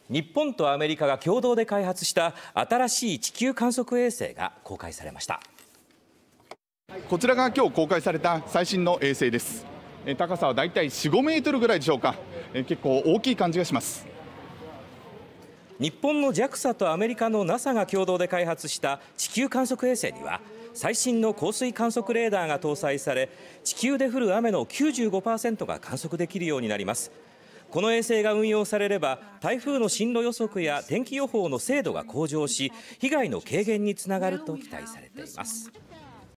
日本とアメリカが共同で開発した新しい地球観測衛星が公開されました。 こちらが今日公開された最新の衛星です。高さはだいたい4、5メートルぐらいでしょうか。結構大きい感じがします。 日本の JAXA とアメリカの NASA が共同で開発した地球観測衛星には最新の降水観測レーダーが搭載され、地球で降る雨の 95% が観測できるようになります。この衛星が運用されれば、台風の進路予測や天気予報の精度が向上し、被害の軽減につながると期待されています。